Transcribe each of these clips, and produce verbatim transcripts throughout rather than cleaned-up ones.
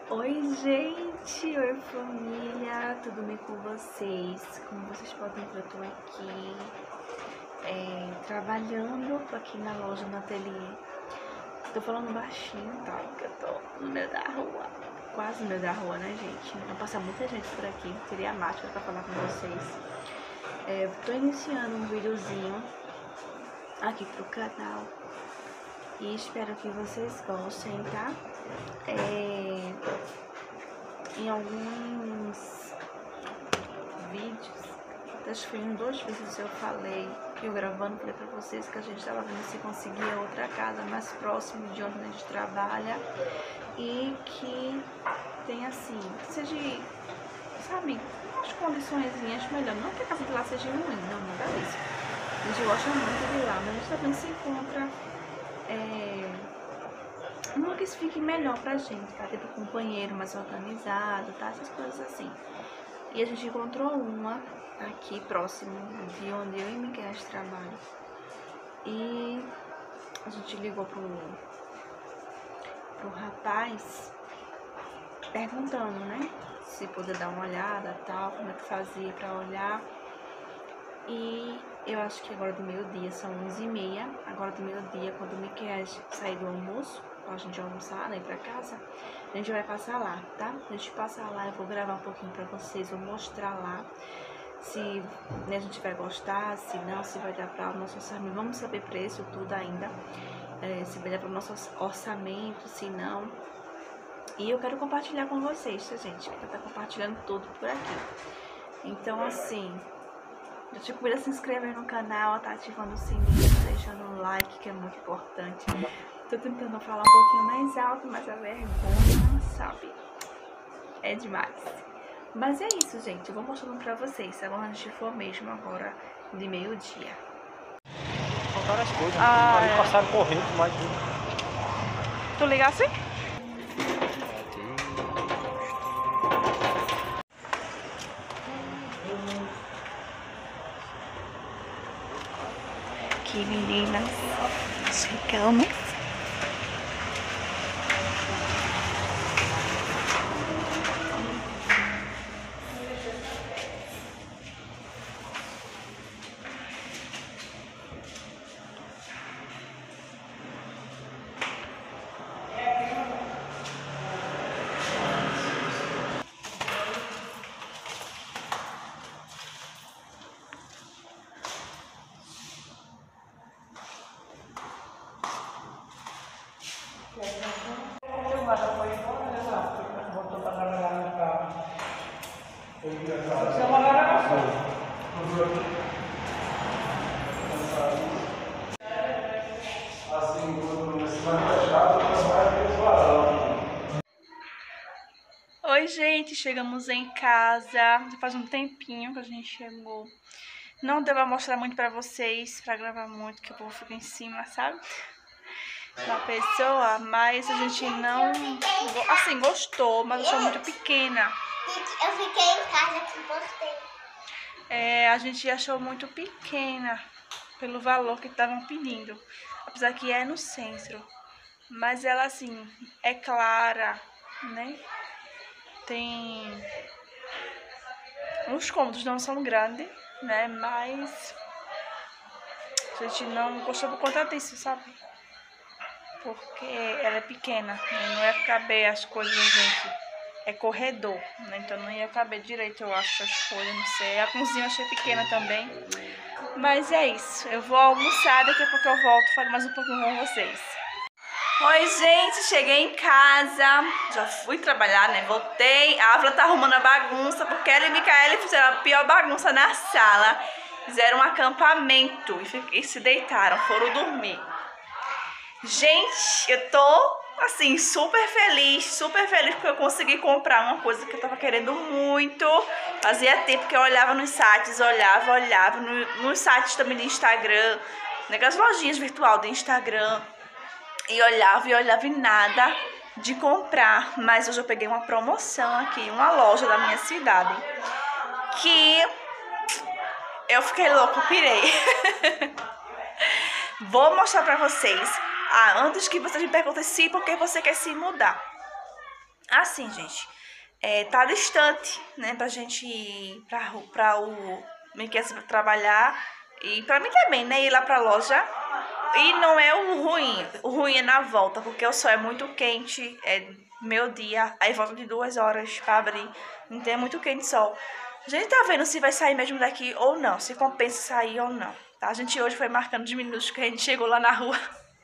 Oi, gente! Oi, família! Tudo bem com vocês? Como vocês podem ver, eu tô aqui é, trabalhando, tô aqui na loja, no ateliê. Tô falando baixinho, tá? Porque eu tô no meio da rua, quase no meio da rua, né, gente? Vai passar muita gente por aqui, teria a máscara pra falar com vocês. É, tô iniciando um videozinho aqui pro canal e espero que vocês gostem, tá? É, em alguns vídeos, acho que foi em dois vídeos eu falei, eu gravando, falei pra vocês que a gente tava vendo se conseguia outra casa mais próximo de onde a gente trabalha e que tem assim, seja, sabe, umas condições melhor, não que a casa de lá seja ruim, não, nada disso. A gente gosta muito de lá, mas a gente também se encontra é, uma que fique melhor pra gente, tá? Tipo, com um banheiro mais organizado, tá? Essas coisas assim. E a gente encontrou uma aqui próximo de onde eu e Miquel trabalham. E a gente ligou pro, pro rapaz perguntando, né? Se poder dar uma olhada, tal, como é que fazia pra olhar. E eu acho que agora do meio-dia, são onze e meia, agora do meio-dia, quando o Miquel sair do almoço, pra gente almoçar, né, ir pra casa, a gente vai passar lá, tá? A gente passar lá, eu vou gravar um pouquinho pra vocês, vou mostrar lá se, né, a gente vai gostar, se não, se vai dar pra o nosso orçamento, vamos saber preço, tudo ainda, é, se vai dar pro nosso orçamento, se não. E eu quero compartilhar com vocês, tá, gente? Eu quero estar compartilhando tudo por aqui. Então, assim, já te convido a se inscrever no canal, tá ativando o sininho, deixando um like, que é muito importante. Tô tentando falar um pouquinho mais alto, mas a vergonha, sabe, é demais. Mas é isso, gente, eu vou mostrando pra vocês, tá bom? A gente for mesmo agora de meio-dia. Faltaram as coisas, Ah, né? é. Passaram correndo, mas... Tu ligasse? Aqui, meninas, chegamos. Voltou para trabalhar no carro. Oi, gente, chegamos em casa. Já faz um tempinho que a gente chegou. Não deu pra mostrar muito pra vocês, pra gravar muito, que o povo fica em cima, sabe? Da pessoa, mas a gente não, assim, gostou, mas achou muito pequena. Eu fiquei em casa que postei. É, a gente achou muito pequena pelo valor que estavam pedindo, apesar que é no centro. Mas ela, assim, é clara, né? Tem... Os cômodos não são grandes, né? Mas a gente não gostou por conta disso, sabe? Porque ela é pequena, né? Não ia caber as coisas, gente. É corredor, né? Então não ia caber direito, eu acho, as coisas, não sei. A cozinha eu achei pequena também. Mas é isso. Eu vou almoçar, daqui a pouco eu volto, falo mais um pouquinho com vocês. Oi, gente, cheguei em casa, já fui trabalhar, né? Voltei. A Ávila tá arrumando a bagunça, porque ela e Micaela fizeram a pior bagunça na sala. Fizeram um acampamento e, e se deitaram, foram dormir. Gente, eu tô, assim, super feliz, super feliz porque eu consegui comprar uma coisa que eu tava querendo muito. Fazia tempo que eu olhava nos sites, olhava, olhava, no, nos sites também do Instagram, naquelas lojinhas virtual do Instagram. E olhava e olhava e nada de comprar. Mas hoje eu peguei uma promoção aqui, uma loja da minha cidade, que eu fiquei louca, eu pirei. Vou mostrar pra vocês. Ah, antes que vocês me perguntem se porque você quer se mudar. Assim, gente, é, tá distante, né, pra gente ir pra, pra o meio que assim, pra trabalhar. E pra mim também, né, ir lá pra loja. E não é o ruim, o ruim é na volta, porque o sol é muito quente, é meu dia, aí volta de duas horas pra abrir, então é muito quente o sol. A gente tá vendo se vai sair mesmo daqui ou não, se compensa sair ou não, tá? A gente hoje foi marcando os minutos que a gente chegou lá na rua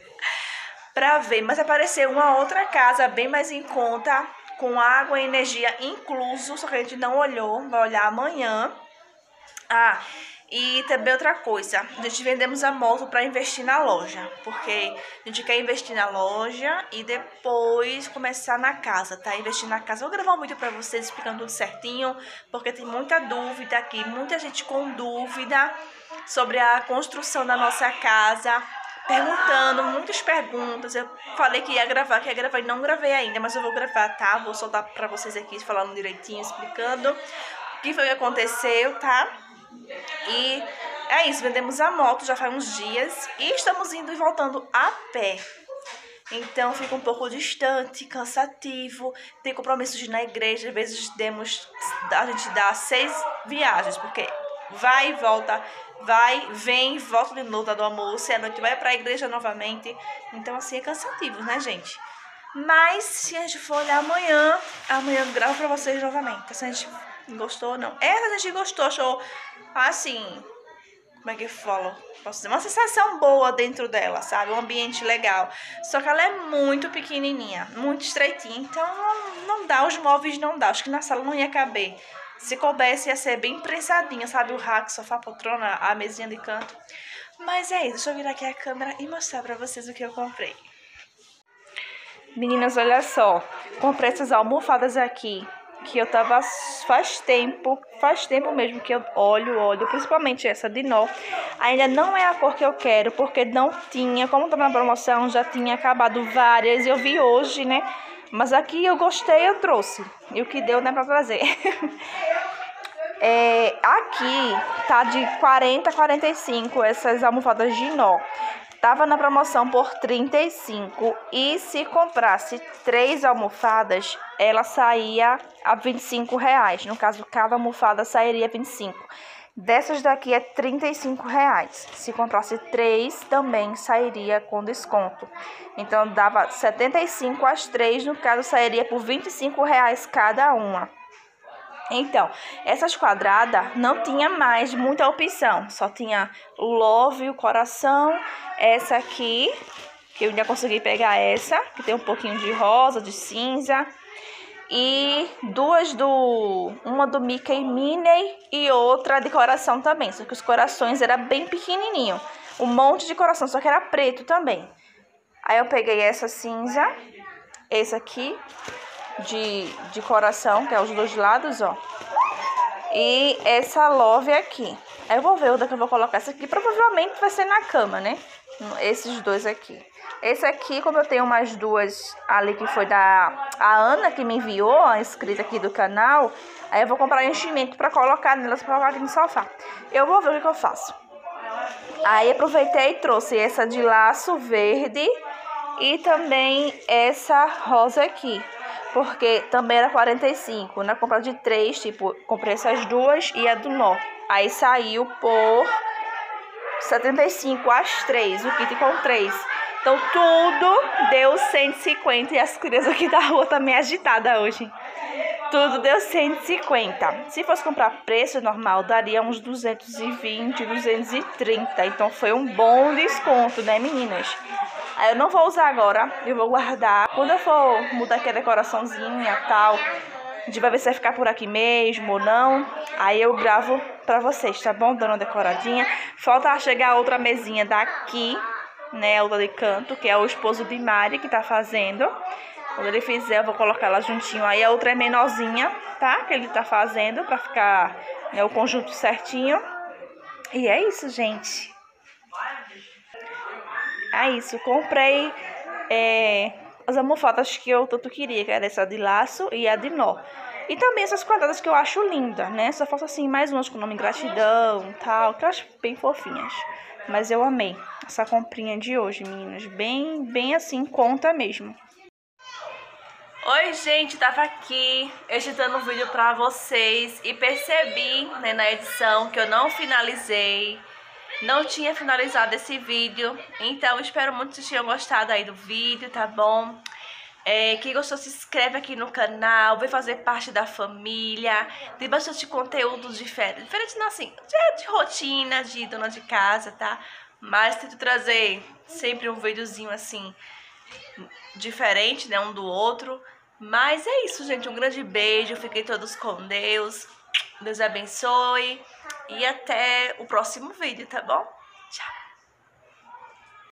pra ver, mas apareceu uma outra casa bem mais em conta, com água e energia incluso, só que a gente não olhou, vai olhar amanhã. Ah, e também outra coisa, a gente vendemos a moto para investir na loja, porque a gente quer investir na loja e depois começar na casa, tá? Investir na casa. Vou gravar um vídeo para vocês explicando tudo certinho, porque tem muita dúvida aqui, muita gente com dúvida sobre a construção da nossa casa, perguntando, muitas perguntas. Eu falei que ia gravar, que ia gravar e não gravei ainda, mas eu vou gravar, tá? Vou soltar para vocês aqui falando direitinho, explicando o que foi que aconteceu, tá? E é isso, vendemos a moto já faz uns dias e estamos indo e voltando a pé. Então fica um pouco distante, cansativo, tem compromissos de ir na igreja, às vezes demos, a gente dá seis viagens, porque vai e volta, vai, vem, volta de novo do almoço, e à noite vai pra igreja novamente. Então assim é cansativo, né, gente? Mas se a gente for olhar amanhã, amanhã eu gravo pra vocês novamente, se a gente gostou ou não. Essa a gente gostou, achou assim, como é que eu falo? Posso dizer, uma sensação boa dentro dela, sabe? Um ambiente legal. Só que ela é muito pequenininha, muito estreitinha, então não, não dá, os móveis não dá. Acho que na sala não ia caber. Se coubesse ia ser bem prensadinha, sabe? O rack, sofá, poltrona, a mesinha de canto. Mas é isso, deixa eu virar aqui a câmera e mostrar pra vocês o que eu comprei. Meninas, olha só, comprei essas almofadas aqui, que eu tava faz tempo, faz tempo mesmo que eu olho, olho, principalmente essa de nó. Ainda não é a cor que eu quero, porque não tinha, como tava na promoção, já tinha acabado várias, eu vi hoje, né? Mas aqui eu gostei, eu trouxe, e o que deu não é pra trazer. É, aqui tá de quarenta a quarenta e cinco essas almofadas de nó. Tava na promoção por trinta e cinco e se comprasse três almofadas, ela saía a vinte e cinco reais. No caso, cada almofada sairia vinte e cinco. Dessas daqui é trinta e cinco reais. Se comprasse três, também sairia com desconto. Então, dava setenta e cinco as três, no caso, sairia por vinte e cinco reais cada uma. Então, essas quadradas não tinha mais muita opção, só tinha o love, o coração, essa aqui, que eu ainda consegui pegar essa, que tem um pouquinho de rosa, de cinza, e duas do, uma do Mickey Minnie e outra de coração também, só que os corações eram bem pequenininho, um monte de coração, só que era preto também. Aí eu peguei essa cinza, esse aqui, De, de coração, que é os dois lados, ó. E essa love aqui. Aí eu vou ver onde é que eu vou colocar essa aqui. Provavelmente vai ser na cama, né? Esses dois aqui. Esse aqui, como eu tenho umas duas ali que foi da a Ana, que me enviou, a inscrita aqui do canal. Aí eu vou comprar enchimento pra colocar nelas, pra colocar aqui no sofá. Eu vou ver o que, que eu faço. Aí aproveitei e trouxe essa de laço verde e também essa rosa aqui. Porque também era quarenta e cinco. Na compra de três, tipo, comprei essas duas e a do nó. Aí saiu por setenta e cinco as três, o kit com três. Então tudo deu cento e cinquenta. E as crianças aqui da rua também agitadas hoje. Tudo deu cento e cinquenta. Se fosse comprar preço normal, daria uns duzentos e vinte, duzentos e trinta. Então foi um bom desconto, né, meninas? Aí eu não vou usar agora, eu vou guardar. Quando eu for mudar aqui a decoraçãozinha e tal, a gente vai ver se vai ficar por aqui mesmo ou não. Aí eu gravo pra vocês, tá bom? Dando uma decoradinha. Falta chegar outra mesinha daqui, né? Outra de canto, que é o esposo de Mari que tá fazendo. Quando ele fizer, eu vou colocar ela juntinho. Aí a outra é menorzinha, tá? Que ele tá fazendo pra ficar, né, o conjunto certinho. E é isso, gente. É isso, comprei é, as almofadas que eu tanto queria, que era essa de laço e a de nó. E também essas quadradas que eu acho linda, né? Só falta assim mais umas com nome gratidão e tal, que eu acho bem fofinhas. Mas eu amei essa comprinha de hoje, meninas. Bem, bem assim, conta mesmo. Oi, gente, tava aqui editando um vídeo pra vocês e percebi, né, na edição que eu não finalizei, não tinha finalizado esse vídeo, então espero muito que vocês tenham gostado aí do vídeo, tá bom? É, quem gostou, se inscreve aqui no canal, vem fazer parte da família, tem bastante conteúdo diferente, diferente não assim, de, de rotina, de dona de casa, tá? Mas tento trazer sempre um videozinho assim, diferente, né, um do outro. Mas é isso, gente, um grande beijo, fiquem todos com Deus, Deus abençoe e até o próximo vídeo, tá bom? Tchau!